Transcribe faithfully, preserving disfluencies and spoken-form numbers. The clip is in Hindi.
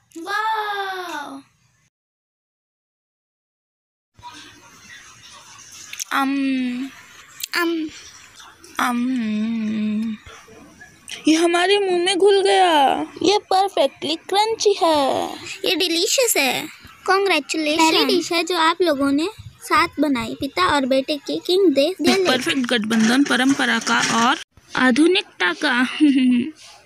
वाह। अम अम अम ये हमारे मुंह में घुल गया। ये परफेक्टली क्रंची है। ये डिलीशियस है। कॉन्ग्रेचुलेशन। पहली डिश है जो आप लोगों ने साथ बनाई, पिता और बेटे की किंग दे परफेक्ट गठबंधन, परंपरा का और आधुनिकता का।